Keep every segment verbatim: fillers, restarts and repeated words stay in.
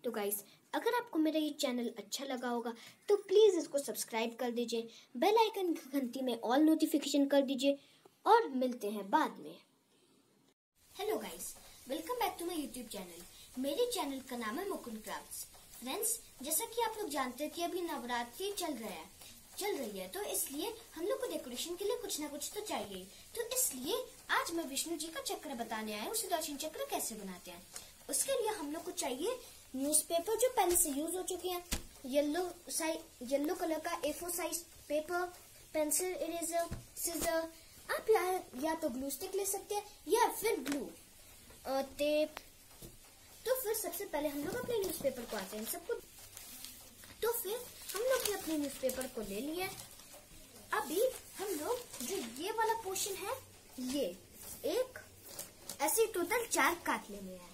तो गाइस, अगर आपको मेरा ये चैनल अच्छा लगा होगा तो प्लीज़ इसको सब्सक्राइब कर दीजिए, बेल आइकन की घंटी में ऑल नोटिफिकेशन कर दीजिए और मिलते हैं बाद में। Hello guys, welcome back to my YouTube channel. मेरे चैनल का नाम है मुकुंद क्राफ्ट्स। फ्रेंड्स, जैसा कि आप लोग जानते हैं कि अभी नवरात्रि चल रहा है चल रही है तो इसलिए हम लोग को डेकोरेशन के लिए कुछ ना कुछ तो चाहिए। तो इसलिए आज मैं विष्णु जी का चक्र बताने आया हूँ, सुदर्शन चक्र कैसे बनाते हैं। उसके लिए हम लोग को चाहिए न्यूज़पेपर जो पहले से यूज हो चुके हैं, येलो साइज येलो कलर का A four size paper, pencil, eraser, scissor. आप या, या तो ग्लू स्टिक ले सकते हैं या फिर ग्लू टेप। तो फिर सबसे पहले हम लोग अपने न्यूज़पेपर को आते हैं सबको। तो फिर हम लोग ने अपने न्यूज़पेपर को ले लिया। अभी हम लोग जो ये वाला पोर्शन है, ये एक ऐसे टोटल चार काट लेने हैं।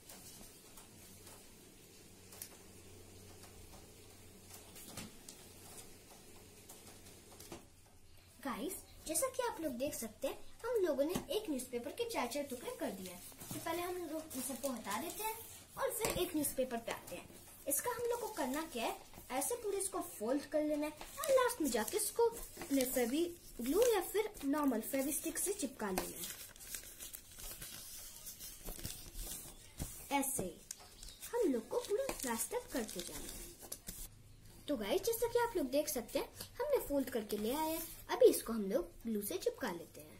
गाइस, जैसा कि आप लोग देख सकते हैं, हम लोगों ने एक न्यूज़पेपर के चार चार टुकड़े कर दिए। तो पहले हम लोग इन सबको हटा देते हैं और फिर एक न्यूज़पेपर पे आते हैं। इसका हम लोग को करना क्या है, ऐसे पूरे इसको फोल्ड कर लेना है और लास्ट में जाके इसको अपने फेवी ग्लू या फिर नॉर्मल फेवी स्टिक से चिपका लेना है। ऐसे हम लोग को पूरा प्लास्टर करते जाना है। तो गाइस, जैसा कि आप लोग देख सकते हैं, हमने फोल्ड करके ले आए हैं। अभी इसको हम लोग ग्लू से चिपका लेते हैं।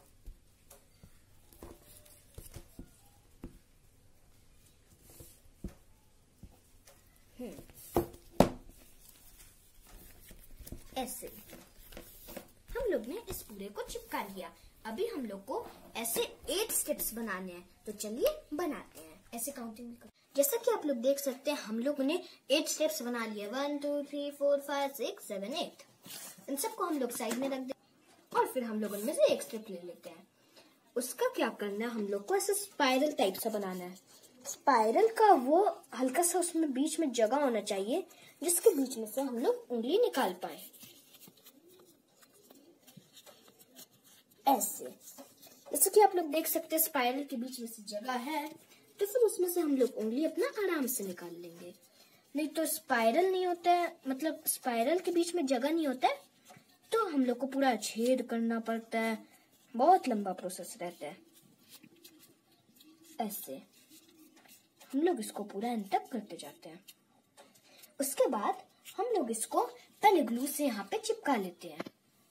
ऐसे हम लोग ने इस पूरे को चिपका लिया। अभी हम लोग को ऐसे एट स्टेप्स बनाने हैं, तो चलिए बनाते हैं। ऐसे काउंटिंग कर, जैसा कि आप लोग देख सकते हैं, हम लोगों ने एट स्टेप्स बना लिए। One two three four five six seven eight. इन सबको हम लोग साइड में रख दें और फिर हम लोग उनमें से एक स्टेप ले लेते हैं। उसका क्या करना है, हम लोग को ऐसे स्पाइरल टाइप सा बनाना है। स्पाइरल का वो हल्का सा उसमें बीच में जगह होना चाहिए जिसके बीच में से हम लोग उंगली निकाल पाए। ऐसे जैसे कि आप लोग देख सकते हैं, स्पाइरल के बीच में से जगह है, तो फिर उसमें से हम लोग उंगली अपना आराम से निकाल लेंगे। नहीं तो स्पाइरल नहीं होता है, मतलब स्पाइरल के बीच में जगह नहीं होता है, तो हम लोग को पूरा छेद करना पड़ता है। बहुत लंबा प्रोसेस रहता है। ऐसे हम लोग इसको पूरा एंड तक करते जाते हैं। उसके बाद हम लोग इसको पहले ग्लू से यहाँ पे चिपका लेते हैं।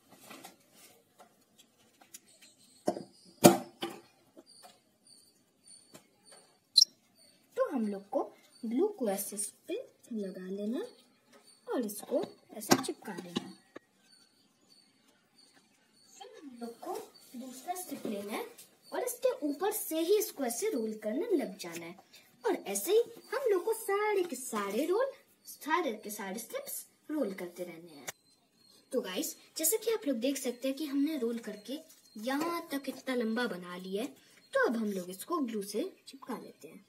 तो हम लोग को ग्लू को ऐसे इस पे लगा लेना और इसको ऐसे चिपका लेना। फिर हम लोग को दूसरा स्टेप लेना है और इसके ऊपर से ही इसको ऐसे रोल करने लग जाना है। और ऐसे ही हम लोग को सारे के सारे रोल सारे के सारे स्टेप्स रोल करते रहने हैं। तो गाइस, जैसे कि आप लोग देख सकते हैं कि हमने रोल करके यहाँ तक इतना लंबा बना लिया है। तो अब हम लोग इसको ग्लू से चिपका लेते हैं।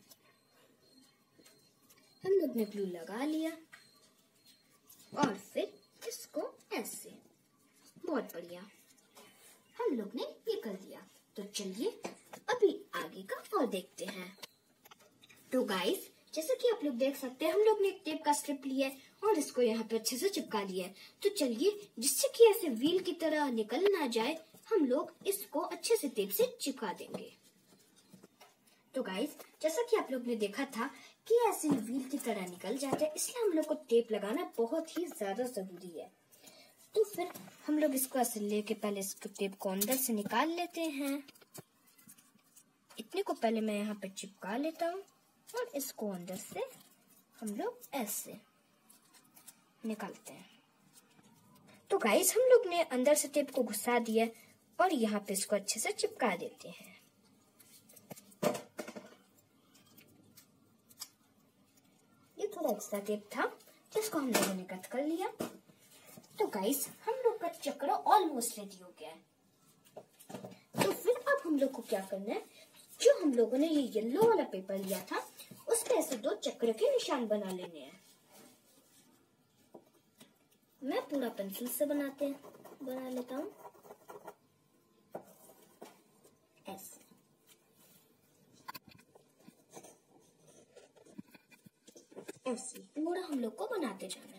हम लोग ने ग्लू लगा लिया और फिर इसको ऐसे, बहुत बढ़िया, हम लोग ने ये कर दिया। तो चलिए अभी आगे का और देखते हैं। तो गाइस, जैसे कि आप लोग देख सकते हैं, हम लोग ने एक टेप का स्ट्रिप लिया है और इसको यहाँ पे अच्छे से चिपका लिया है। तो चलिए, जिससे कि ऐसे व्हील की तरह निकल ना जाए, हम लोग इसको अच्छे से टेप से चिपका देंगे। तो गाइस, जैसा कि आप लोग ने देखा था कि ऐसे व्हील की तरह निकल जाता है, इसलिए हम लोग को टेप लगाना बहुत ही ज्यादा जरूरी है। तो फिर हम लोग इसको ऐसे लेके पहले इसको टेप को अंदर से निकाल लेते हैं। इतने को पहले मैं यहाँ पे चिपका लेता हूँ और इसको अंदर से हम लोग ऐसे निकालते हैं। तो गाइस, हम लोग ने अंदर से टेप को घुसा दिया और यहाँ पे इसको अच्छे से चिपका देते हैं। ये थोड़ा एक्स्ट्रा टेप था जिसको हम लोगों ने कट कर लिया। तो गाइस, हम लोग का चक्र ऑलमोस्ट रेडी हो गया है। तो फिर अब हम लोग को क्या करना है, जो हम लोगों ने ये येलो वाला पेपर लिया था, उस पे ऐसे दो चक्र के निशान बना लेने हैं। मैं पूरा पेंसिल से बनाते बना लेता हूँ ऐसे। ऐसे पूरा हम लोग को बनाते जाना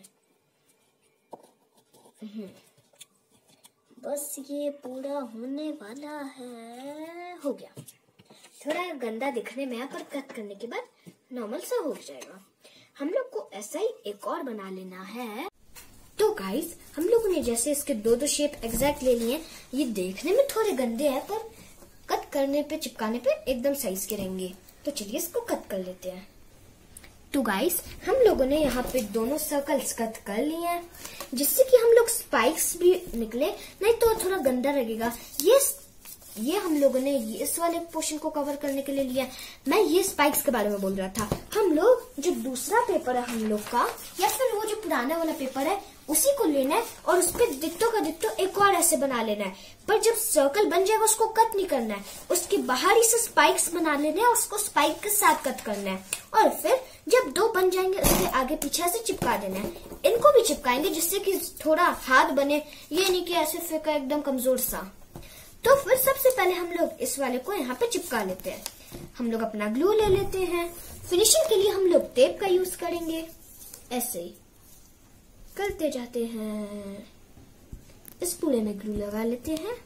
है। बस ये पूरा होने वाला है। हो गया। थोड़ा गंदा दिखने में है पर कट करने के बाद नॉर्मल सा हो जाएगा। हम लोग को ऐसा ही एक और बना लेना है। तो गाइस हम लोगों ने जैसे इसके दो दो शेप एग्जैक्ट ले लिए। ये देखने में थोड़े गंदे हैं पर कट करने पे चिपकाने पे एकदम साइज के रहेंगे। तो चलिए इसको कट कर लेते हैं। तो गाइस हम लोगों ने यहाँ पे दोनों सर्कल्स कट कर लिए हैं जिससे कि हम लोग स्पाइक्स भी निकले, नहीं तो थोड़ा गंदा लगेगा। ये ये हम लोगों ने ये इस वाले पोर्शन को कवर करने के लिए लिया। मैं ये स्पाइक्स के बारे में बोल रहा था। हम लोग जो दूसरा पेपर है हम लोग का या फिर वो जो पुराना वाला पेपर है उसी को लेना है और उस पर डिट्टो का डिट्टो एक और ऐसे बना लेना है। पर जब सर्कल बन जाएगा उसको कट नहीं करना है, उसके बाहरी से स्पाइक्स बना लेने हैं और उसको स्पाइक के साथ कट करना है। और फिर जब दो बन जाएंगे उसके आगे पीछे से चिपका देना है। इनको भी चिपकाएंगे जिससे कि थोड़ा हाथ बने, ये नहीं कि ऐसे फेंका एकदम कमजोर सा। तो फिर सबसे पहले हम लोग इस वाले को यहाँ पे चिपका लेते हैं। हम लोग अपना ग्लू ले लेते हैं। फिनिशिंग के लिए हम लोग टेप का यूज करेंगे। ऐसे ही करते जाते हैं। इस पूरे में ग्लू लगा लेते हैं।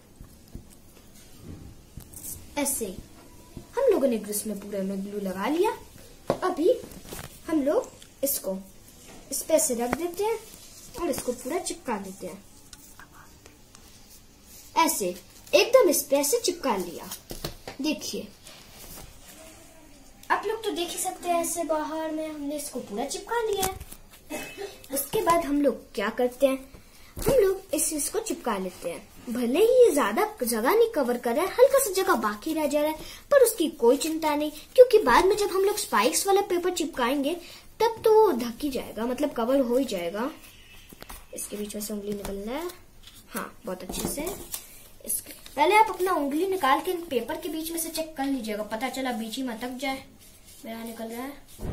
ऐसे ही हम लोगों ने इसमें पूरे में ग्लू लगा लिया। अभी हम लोग इसको इस पे से रख देते हैं और इसको पूरा चिपका देते हैं। ऐसे एकदम इस पे से चिपका लिया। देखिए आप लोग तो देख ही सकते हैं। ऐसे बाहर में हमने इसको पूरा चिपका लिया है। उसके बाद हम लोग क्या करते हैं, हम लोग इस चीज को चिपका लेते हैं। भले ही ये ज्यादा जगह नहीं कवर कर रहा है, हल्का सा जगह बाकी रह जा रहा है, पर उसकी कोई चिंता नहीं क्योंकि बाद में जब हम लोग स्पाइक्स वाला पेपर चिपकाएंगे तब तो वो ढक ही जाएगा, मतलब कवर हो ही जाएगा। इसके बीच में से उंगली निकलना है। हाँ बहुत अच्छे से। इसके पहले आप अपना उंगली निकाल के पेपर के बीच में से चेक कर लीजिएगा, पता चला बीच ही में अटक जाए। मेरा निकल रहा है।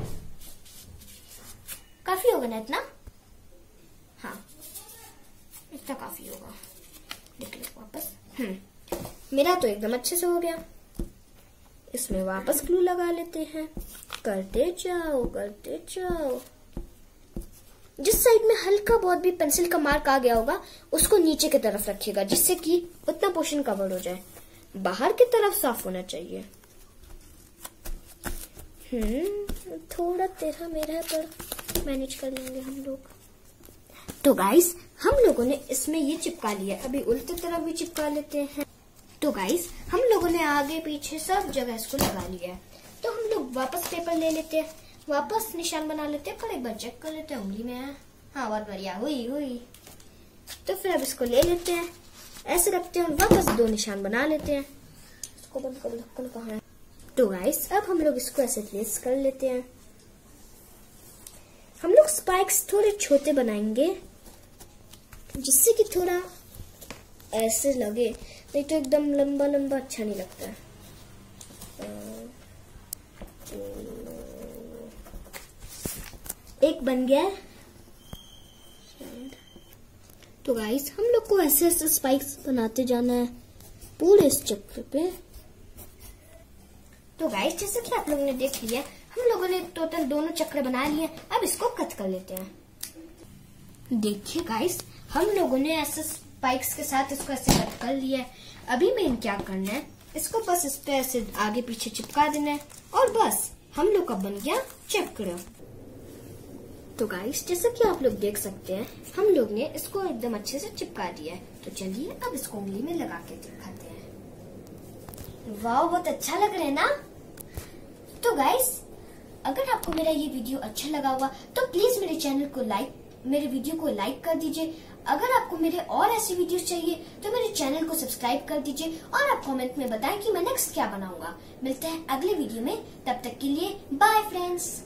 काफी होगा ना इतना? हाँ इतना काफी होगा। देख लो वापस। हम्म मेरा तो एकदम अच्छे से हो गया। इसमें वापस ग्लू लगा लेते हैं। करते जाओ करते जाओ। जिस साइड में हल्का बहुत भी पेंसिल का मार्क आ गया होगा उसको नीचे की तरफ रखिएगा जिससे कि उतना पोर्शन कवर हो जाए। बाहर की तरफ साफ होना चाहिए। हम्म थोड़ा तेरा मेरा है पर मैनेज कर लेंगे हम लोग। तो गाइस हम लोगों ने इसमें ये चिपका लिया। अभी उल्टी तरफ भी चिपका लेते हैं। तो गाइस हम लोगों ने आगे पीछे सब जगह इसको लगा लिया है। तो हम लोग वापस पेपर ले लेते हैं, वापस निशान बना लेते हैं। पर एक बार चेक कर लेते हैं उंगली में है। हाँ बहुत बढ़िया हुई हुई। तो फिर अब इसको ले लेते हैं, ऐसे रखते हैं, वापस दो निशान बना लेते हैं। इसको बंद कर, ढक्कन कहाँ है? तो गाइस अब हम लोग इसको ऐसे प्लेस कर लेते हैं। हम लोग स्पाइक्स थोड़े छोटे बनाएंगे जिससे कि थोड़ा ऐसे लगे, नहीं तो एकदम लंबा लंबा अच्छा नहीं लगता है। एक बन गया है। तो गाइस हम लोग को ऐसे ऐसे स्पाइक्स बनाते जाना है पूरे इस चक्र पे। तो गाइस जैसे कि आप लोगों ने देख लिया, हम लोगों ने टोटल दोनों चक्र बना लिए। अब इसको कट कर लेते हैं। देखिए गाइस हम लोगों ने ऐसे स्पाइक्स के साथ इसको ऐसे कट कर लिया है। अभी मेन क्या करना है, इसको बस इस पे ऐसे आगे पीछे चिपका देना है और बस हम लोग का बन गया चक्र। तो गाइस जैसा कि आप लोग देख सकते हैं हम लोग ने इसको एकदम अच्छे से चिपका दिया है। तो चलिए अब इसको उंगली में लगा के दिखाते हैं। वाह बहुत अच्छा लग रहा है ना? तो गाइस अगर आपको मेरा ये वीडियो अच्छा लगा होगा तो प्लीज मेरे चैनल को लाइक मेरे वीडियो को लाइक कर दीजिए। अगर आपको मेरे और ऐसे वीडियोस चाहिए तो मेरे चैनल को सब्सक्राइब कर दीजिए और आप कमेंट में बताएं कि मैं नेक्स्ट क्या बनाऊंगा। मिलते हैं अगले वीडियो में, तब तक के लिए बाय फ्रेंड्स।